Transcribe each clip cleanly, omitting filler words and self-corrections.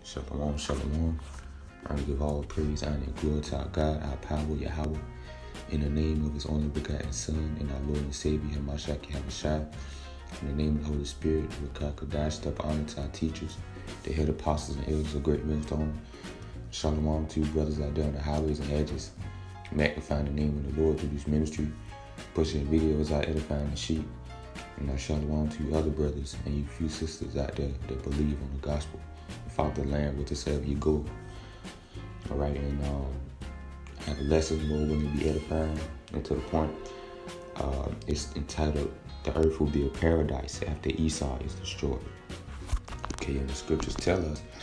Shalom, shalom. I give all praise, honor, and glory to our God, our power, Yahweh, in the name of His only begotten Son, and our Lord and Savior, Hamashiach Yahushua. In the name of the Holy Spirit, Ruach HaKodesh, step honor to our teachers, the head apostles and elders of Great Millstone. Shalom to you brothers out there on the highways and hedges, magnifying the name of the Lord through this ministry, pushing videos out, edifying the sheep. And shalom to you other brothers and you few sisters out there that believe on the gospel. Follow the land with us wherever you go. All right, and I have a lesson more when to be edifying and to the point. It's entitled, "The Earth Will Be a Paradise After Esau is Destroyed." Okay, and the scriptures tell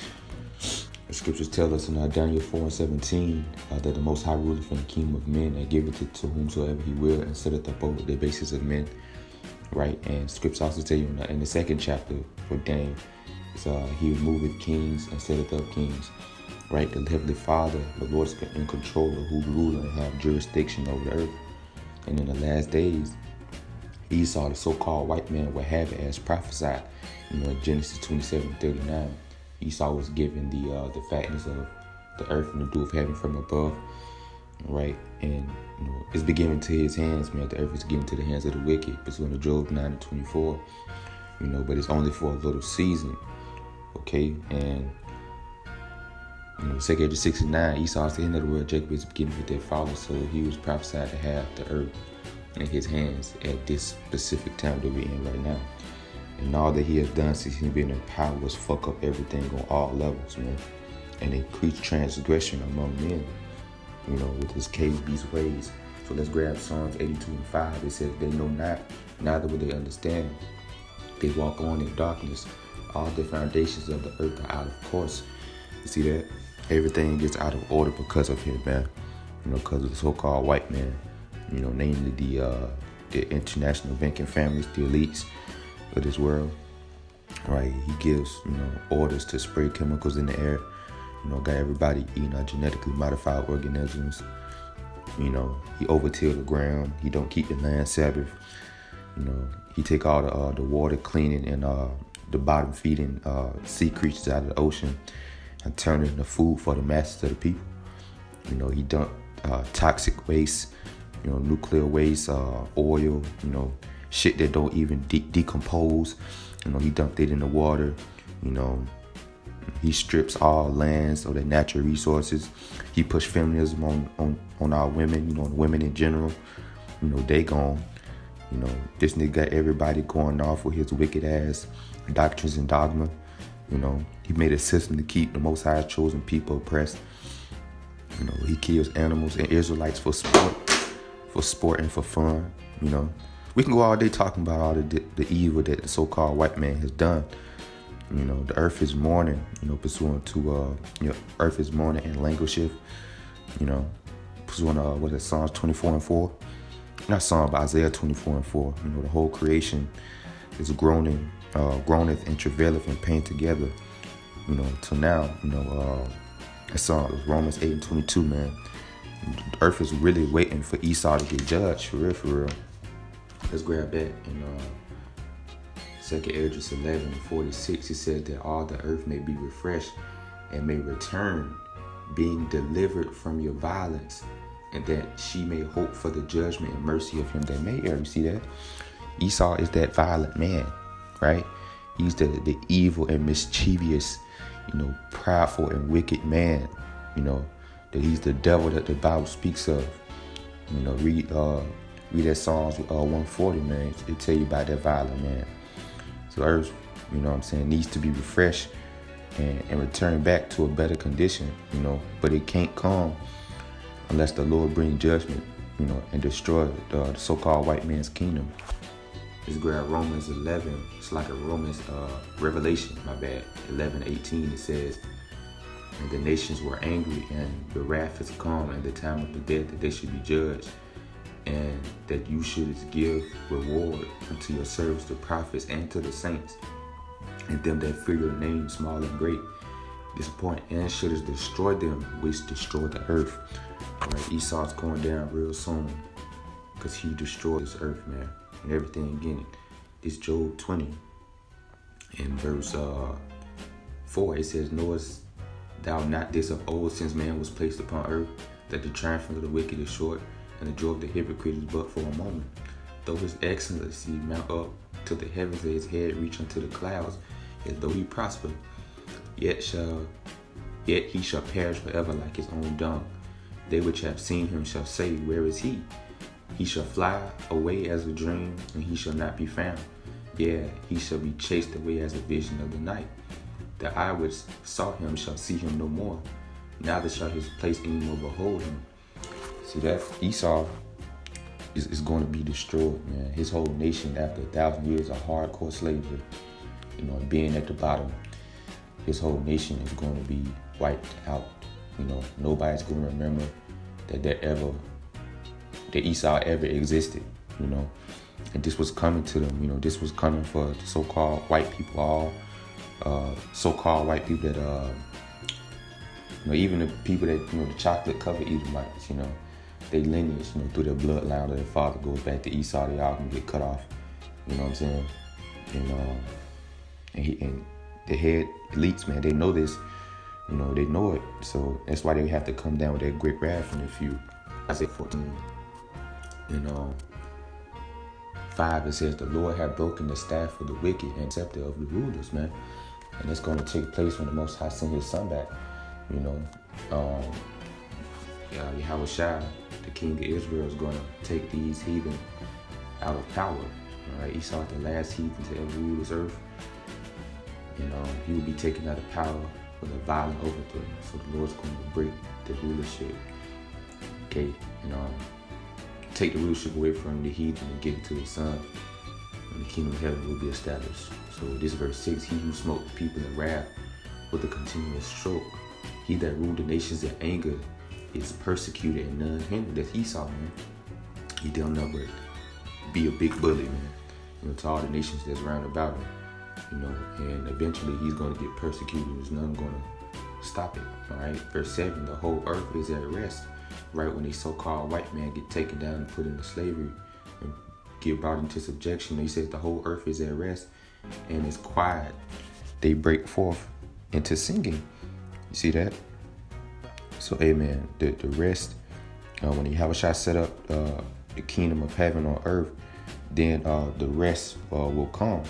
us in Daniel 4:17 that the Most High ruleth from the kingdom of men and giveth it to whomsoever He will and setteth up over the basis of men. Right, and scriptures also tell you in the second chapter for Daniel, He removeth kings and setteth up kings. Right, the Heavenly Father, the Lord is in control of who rule and have jurisdiction over the earth. And in the last days, Esau, the so-called white man, will have it as prophesied. In Genesis 27:39, Esau was given the fatness of the earth and the dew of heaven from above. Right, and it's been given to his hands, man. The earth is given to the hands of the wicked. Pursuant to Job 9:24. But it's only for a little season. Okay, and 2 Age 69, Esau is the end of the world. Jacob is beginning with their father, so he was prophesied to have the earth in his hands at this specific time that we're in right now. And all that he has done since he's been in power was fuck up everything on all levels, man, and increase transgression among men. With his cave-beast ways. So let's grab Psalms 82:5. It says, "They know not, neither will they understand. They walk on in darkness. All the foundations of the earth are out of course." You see that? Everything gets out of order because of him, man. Because of the so-called white man. Namely the international banking families, the elites of this world. Right? He gives, orders to spray chemicals in the air. Got everybody eating genetically modified organisms. He overtill the ground. He don't keep the land Sabbath. He take all the water cleaning and the bottom feeding sea creatures out of the ocean and turn it into food for the masses of the people. He dump toxic waste, nuclear waste, oil, shit that don't even decompose. He dumped it in the water. He strips all lands or the natural resources. He pushed feminism on our women, women in general. They gone. This nigga got everybody going off with his wicked ass doctrines and dogma. He made a system to keep the Most High chosen people oppressed. He kills animals and Israelites for sport and for fun. We can go all day talking about all the evil that the so-called white man has done. The earth is mourning, pursuant to, earth is mourning and languisheth, pursuant to, Psalms 24:4? Not Psalm, but Isaiah 24:4. The whole creation is groaneth and travaileth and pain together, till now, it's Romans 8:22, man. The earth is really waiting for Esau to get judged, for real. Let's grab that in 2 Esdras 11:46, it says that all the earth may be refreshed and may return, being delivered from your violence, and that she may hope for the judgment and mercy of him that may err. You see that? Esau is that violent man, right? He's the evil and mischievous, proudful and wicked man, that he's the devil that the Bible speaks of. Read that Psalms 140, man. It tell you about that violent man. So earth, needs to be refreshed and return back to a better condition, but it can't come unless the Lord bring judgment, and destroy the so-called white man's kingdom. Let's grab Romans 11. It's like a Revelation, 11:18. It says, "And the nations were angry, and the wrath has come, and the time of the dead that they should be judged, and that you should give reward unto your servants, the prophets, and to the saints, and them that fear your name, small and great. Disappoint and should destroy them which destroy the earth." Right, Esau's going down real soon because he destroyed this earth, man, and everything in it. This Job 20 in verse 4, it says, "Knowest Thou not this of old, since man was placed upon earth, that the triumph of the wicked is short, and the joy of the hypocrite is but for a moment. Though his excellency mount up to the heavens, and his head reach unto the clouds, as though he prosper, yet he shall perish forever like his own dung. They which have seen him shall say, Where is he? He shall fly away as a dream, and he shall not be found. Yeah, he shall be chased away as a vision of the night. The eye which saw him shall see him no more, neither shall his place any more behold him. See, that Esau is going to be destroyed, man. His whole nation, after 1,000 years of hardcore slavery, being at the bottom, his whole nation is going to be wiped out. Nobody's going to remember that Esau ever existed, and this was coming to them. This was coming for the so-called white people, all so-called white people that even the people that the chocolate-covered Edomites, they lineage, through their bloodline, their father goes back to Esau. They all can get cut off. You know what I'm saying? And the head elites, man, they know this. They know it. So that's why they have to come down with that great wrath in a few. Isaiah 14, 5, it says, the Lord had broken the staff of the wicked and scepter of the rulers, man. And it's going to take place when the Most High send his son back. Yahushua, the king of Israel, is going to take these heathen out of power. All right, Esau, the last heathen to ever rule this earth. He will be taken out of power with a violent overthrow. So the Lord's going to break the rulership. Okay, take the rulership away from the heathen and give it to his son, and the kingdom of heaven will be established. So this verse 6, he who smote the people in wrath with a continuous stroke, he that ruled the nations in anger is persecuted and none hindered. That's Esau, man. He done nothing but be a big bully, man, to all the nations that's round about him, and eventually he's going to get persecuted. There's nothing going to stop it, all right? Verse 7, the whole earth is at rest. Right when a so-called white man get taken down and put into slavery and get brought into subjection, he says the whole earth is at rest and is quiet. They break forth into singing. You see that? So, amen. The rest, when Yahushua set up the kingdom of heaven on earth, then the rest will come,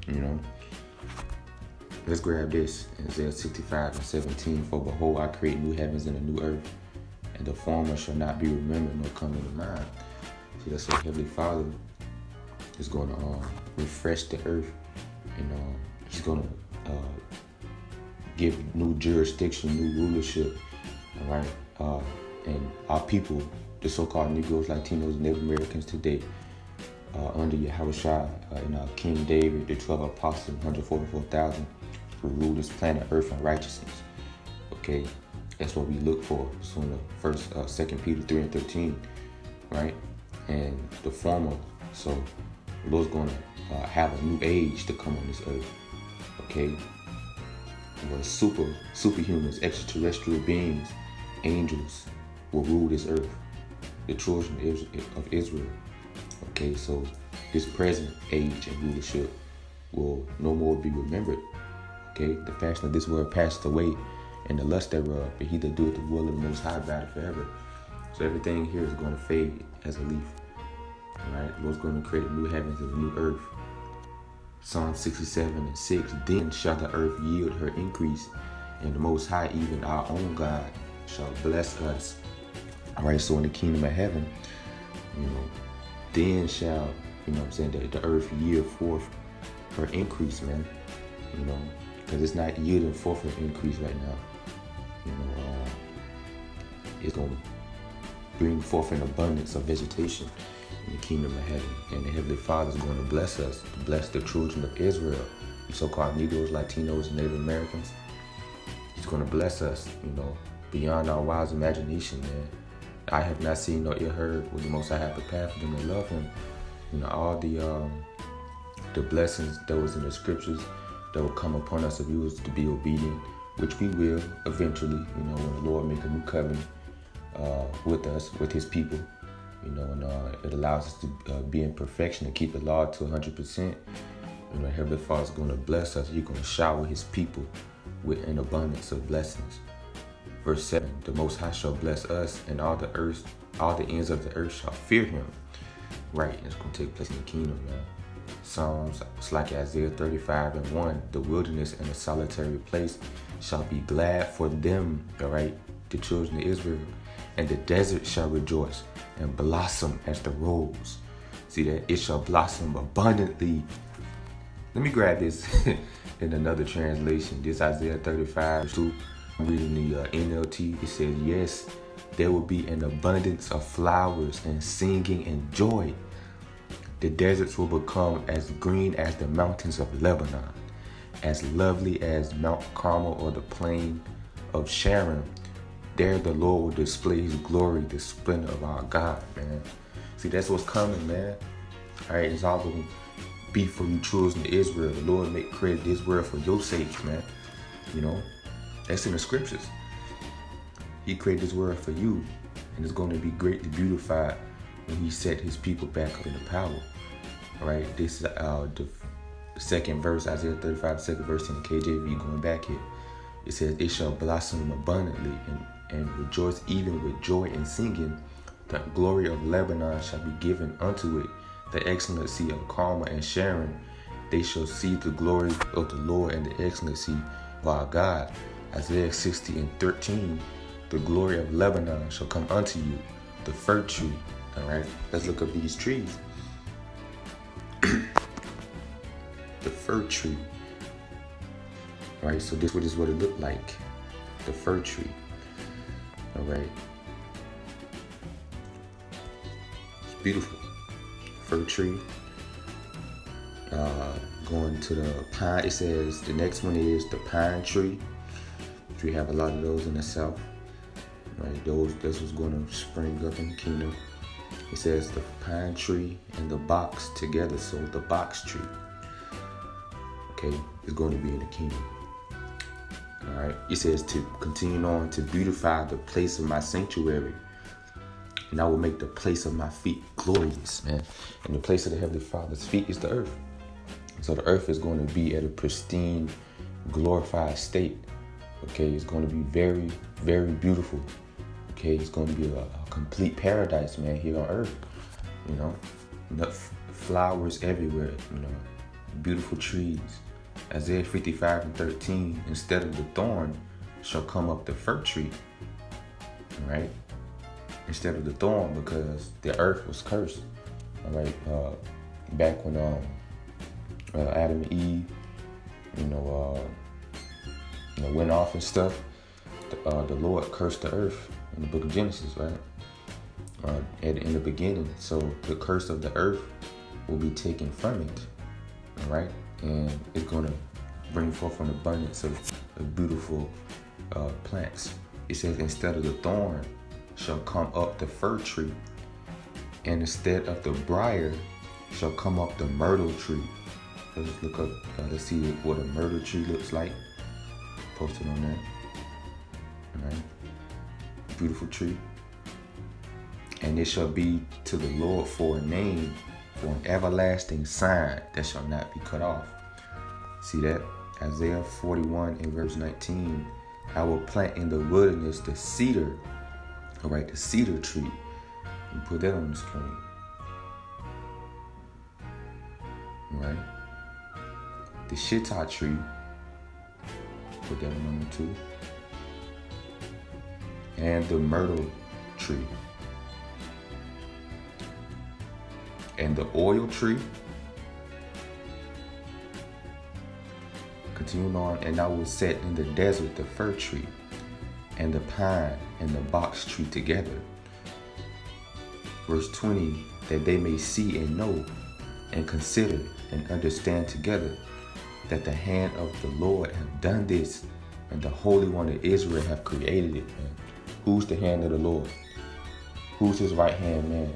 Let's grab this. Isaiah 65:17, for behold, I create new heavens and a new earth, and the former shall not be remembered nor come into mind. See, that's what Heavenly Father is going to refresh the earth, and he's going to give new jurisdiction, new rulership, all right? And our people, the so-called Negroes, Latinos, Native Americans today, under Yahushua and King David, the 12 apostles, 144,000, who rule this planet Earth in righteousness. Okay, that's what we look for. So in the first, 2 Peter 3:13, right? And the former, so the Lord's going to have a new age to come on this earth. Okay, where superhumans, extraterrestrial beings, angels will rule this earth, the children of Israel. Okay, so this present age and rulership will no more be remembered. Okay, the fashion of this world passed away, and the lust thereof, but he that doeth the will of the Most High abideth forever. So everything here is going to fade as a leaf. All right, the Lord's going to create a new heavens and a new earth. Psalm 67:6, then shall the earth yield her increase, and the Most High, even our own God, shall bless us. All right, so in the kingdom of heaven, then shall, the earth yield forth her increase, man. Because it's not yielding forth her increase right now. It's going to bring forth an abundance of vegetation in the kingdom of heaven. And the Heavenly Father is going to bless us, to bless the children of Israel, the so-called Negroes, Latinos, and Native Americans. He's going to bless us, beyond our wildest imagination, man. I have not seen nor ear heard what the Most High have prepared for them that love him. All the blessings that was in the scriptures that will come upon us if we was to be obedient, which we will eventually, when the Lord make a new covenant with us, with his people, and it allows us to be in perfection and keep the law to 100%. Heavenly Father is going to bless us. He's going to shower his people with an abundance of blessings. Verse 7, the Most High shall bless us, and all the ends of the earth shall fear him. Right, it's going to take place in the kingdom, man. Psalms, it's like Isaiah 35:1, the wilderness and the solitary place shall be glad for them, all right, the children of Israel, and the desert shall rejoice and blossom as the rose. See that? It shall blossom abundantly. Let me grab this in another translation. This Isaiah 35:2. I'm reading the NLT. It says, yes, there will be an abundance of flowers and singing and joy. The deserts will become as green as the mountains of Lebanon, as lovely as Mount Carmel or the plain of Sharon. There the Lord will display his glory, the splendor of our God, man. See, that's what's coming, man. All right, it's all going to be for you children of Israel. The Lord may create this world for your sake, man. You know, that's in the scriptures. He created this world for you, and it's going to be greatly beautified when he set his people back up in the power. All right, this is the second verse, Isaiah 35, second verse in the KJV, going back here. It says, it shall blossom abundantly and rejoice even with joy and singing. The glory of Lebanon shall be given unto it, the excellency of Carmel and Sharon. They shall see the glory of the Lord and the excellency of our God. Isaiah 60:13, the glory of Lebanon shall come unto you, the fir tree. All right, let's look up these trees. The fir tree. All right, so this is what it looked like. The fir tree. All right. It's beautiful. Fir tree. Going to the pine. It says the next one is the pine tree. We have a lot of those in the south. Right, this was going to spring up in the kingdom. It says the pine tree and the box together, so the box tree, okay, is going to be in the kingdom. All right, it says to continue on to beautify the place of my sanctuary, and I will make the place of my feet glorious, man. And the place of the Heavenly Father's feet is the earth. So the earth is going to be at a pristine, glorified state. Okay, it's going to be very, very beautiful. Okay, it's going to be a complete paradise, man, here on earth. You know, flowers everywhere, you know, beautiful trees. Isaiah 55:13, instead of the thorn shall come up the fir tree. All right, instead of the thorn, because the earth was cursed. All right, back when Adam and Eve, went off and stuff, the Lord cursed the earth in the book of Genesis, right? In the beginning. So the curse of the earth will be taken from it, all right? And it's going to bring forth an abundance of beautiful plants. It says, instead of the thorn shall come up the fir tree, and instead of the briar shall come up the myrtle tree. Let's look up, let's see what a myrtle tree looks like. Posted on there. All right. Beautiful tree. And it shall be to the Lord for a name, for an everlasting sign that shall not be cut off. See that? Isaiah 41:19. I will plant in the wilderness the cedar. All right, the cedar tree. And put that on the screen. All right. The shittah tree. Put that on number 2. And the myrtle tree. And the oil tree. Continuing on, and I will set in the desert the fir tree, and the pine and the box tree together. Verse 20, that they may see and know and consider and understand together that the hand of the Lord have done this, and the Holy One of Israel have created it. Man. Who's the hand of the Lord? Who's his right hand man?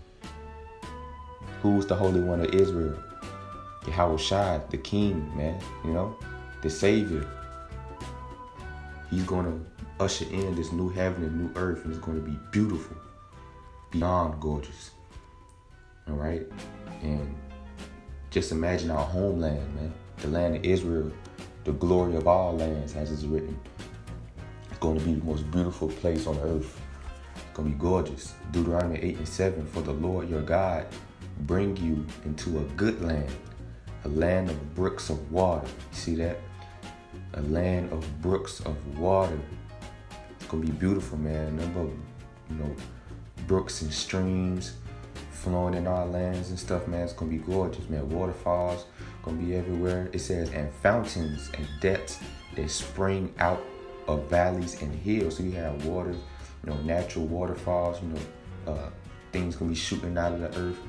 Who's the Holy One of Israel? Yahweh, the King, man, you know, the Savior. He's going to usher in this new heaven and new earth, and it's going to be beautiful, beyond gorgeous. All right? And just imagine our homeland, man. The land of Israel, the glory of all lands, as it's written. It's going to be the most beautiful place on earth. It's going to be gorgeous. Deuteronomy 8:7, for the Lord your God bring you into a good land, a land of brooks of water. You see that? A land of brooks of water. It's going to be beautiful, man. Number, brooks and streams flowing in our lands and stuff, man. It's going to be gorgeous, man. Waterfalls going to be everywhere. It says, and fountains and depths that spring out of valleys and hills. So you have waters, natural waterfalls, things going to be shooting out of the earth.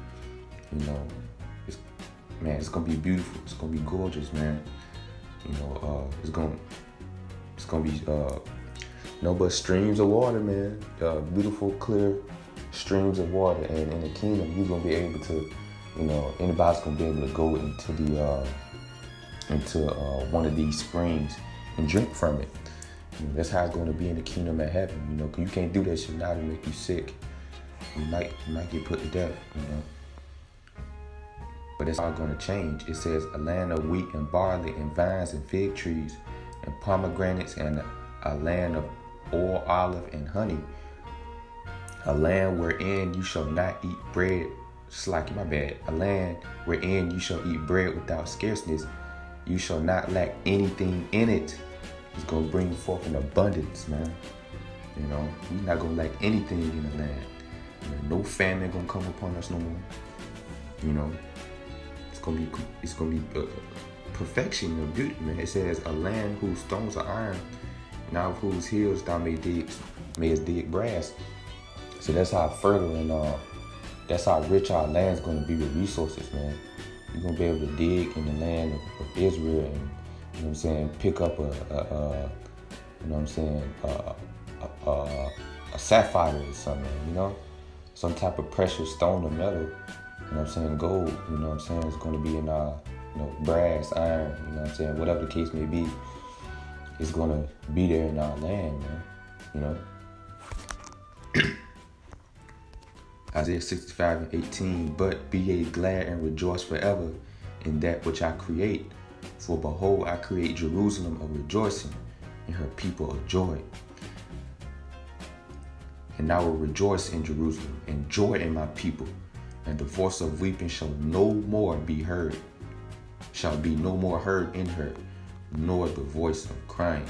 It's going to be beautiful. It's going to be gorgeous, man. It's going to be no but streams of water, man. Beautiful, clear streams of water. And in the kingdom, you're going to be able to, anybody's going to be able to go into one of these springs and drink from it. That's how it's going to be in the kingdom of heaven. You can't do that shit now to make you sick. You might get put to death, But it's all going to change. It says a land of wheat and barley and vines and fig trees and pomegranates and a land of oil, olive, and honey. A land wherein you shall not eat bread. A land wherein you shall eat bread without scarceness. You shall not lack anything in it. It's going to bring forth an abundance, man. You're not going to lack anything in the land. No famine going to come upon us no more. It's gonna be perfection and beauty, man. It says a land whose stones are iron, and out of whose hills thou mayest dig brass. So that's how fertile and that's how rich our land's gonna be with resources, man. You're gonna be able to dig in the land of Israel and pick up a sapphire or something, some type of precious stone or metal. Gold, it's going to be in brass, iron, whatever the case may be, it's going to be there in our land, man, Isaiah 65:18, but be ye glad and rejoice forever in that which I create. For behold, I create Jerusalem of rejoicing and her people of joy. And I will rejoice in Jerusalem and joy in my people. And the voice of weeping shall be no more heard in her, nor the voice of crying.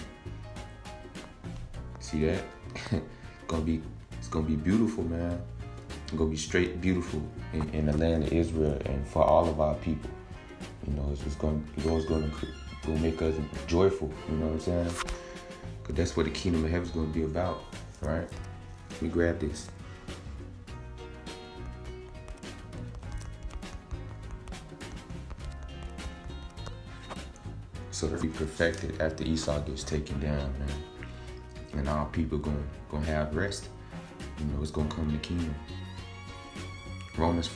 See that? It's gonna be beautiful, man. It's gonna be straight beautiful in the land of Israel and for all of our people. It's gonna make us joyful. Because that's what the kingdom of heaven is gonna be about, right? Let me grab this. So to be perfected after Esau gets taken down, man. And our people gonna have rest. It's gonna come in the kingdom. Romans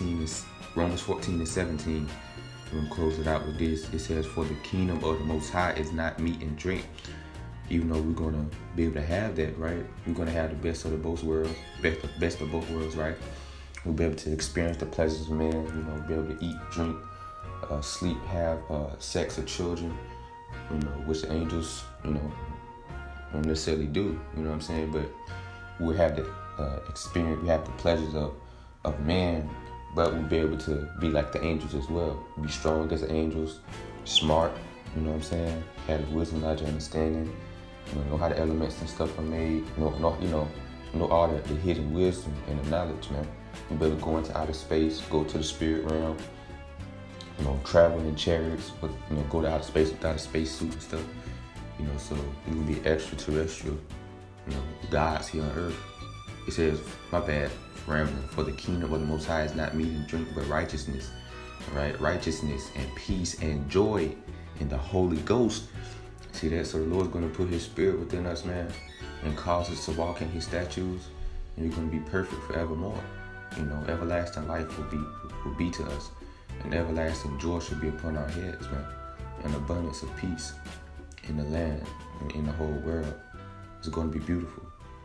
14:17. We're gonna close it out with this. It says, for the kingdom of the Most High is not meat and drink. Even though we're gonna be able to have that, right? We're gonna have the best of both worlds, best of both worlds, right? We'll be able to experience the pleasures of man, be able to eat, drink, sleep, have sex with children, which the angels, don't necessarily do, but we'll have the experience, we have the pleasures of man, but we'll be able to be like the angels as well, be strong as the angels, smart, have the wisdom, knowledge, understanding, know how the elements and stuff are made, know all the hidden wisdom and the knowledge, man. We'll be able to go into outer space, go to the spirit realm, travel in chariots, but go to outer space without a spacesuit and stuff. So we will be extraterrestrial, gods here on earth. It says, my bad, rambling, for the kingdom of the Most High is not meat and drink, but righteousness, right? Righteousness and peace and joy in the Holy Ghost. See that? So the Lord's going to put his spirit within us, man, and cause us to walk in his statutes, and we're going to be perfect forevermore. Everlasting life will be to us, and everlasting joy should be upon our heads, man, and abundance of peace in the land and in the whole world. It's going to be beautiful,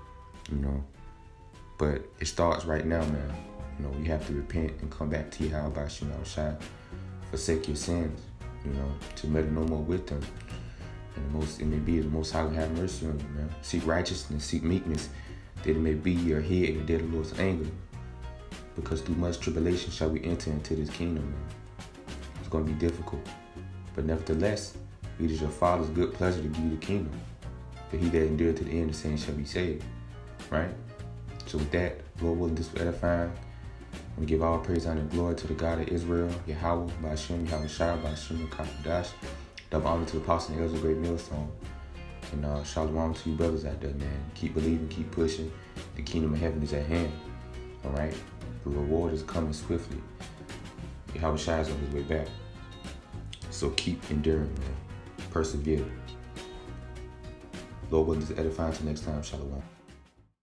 but it starts right now, man. You have to repent and come back to Yahweh Shai, forsake your sins, to meddle no more with them, And it may be the Most High will have mercy on you, man. Seek righteousness, seek meekness, that it may be your head in the day of the Lord's anger. Because through much tribulation shall we enter into this kingdom, man. It's going to be difficult. But nevertheless, it is your Father's good pleasure to give you the kingdom. For he that endureth to the end, the same shall be saved. Right? So with that, Lord willing, this will edify. We give all praise, honor, and glory to the God of Israel, Yahweh, Ba'ashem, Yahweh Shai, Ba'ashem, Kakadash. Double honor to the apostle and elders of Great Millstone. And shalom to you brothers out there, man. Keep believing, keep pushing. The kingdom of heaven is at hand. All right? The reward is coming swiftly. Yahweh Shai is on his way back. So keep enduring, man. Persevere. Lord willing, this is edifying. Until next time, shalom.